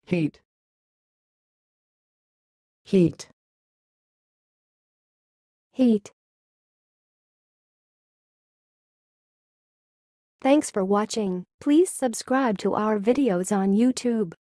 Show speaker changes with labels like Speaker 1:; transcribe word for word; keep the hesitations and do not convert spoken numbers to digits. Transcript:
Speaker 1: Heat. Heat.
Speaker 2: Heat. Thanks for watching. Please subscribe to our videos on YouTube.